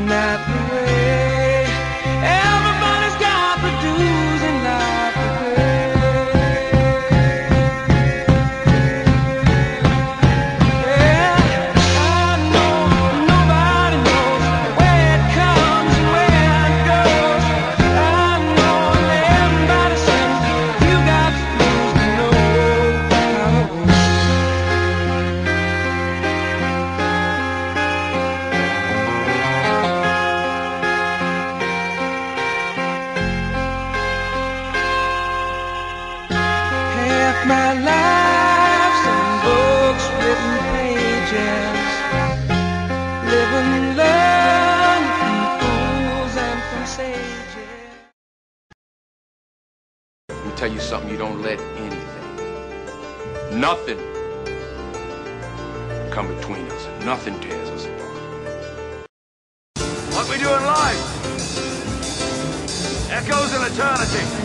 not the way. Everybody's got the dues and not the pay. Yeah, I know nobody knows where it comes and where it goes. I know that everybody sings. You got the blues to know how it goes. Half my life's in books, written pages, live and learn from fools and from sages. Let me tell you something, you don't let anything, nothing come between us. Nothing tears us apart. What we do in life echoes in eternity.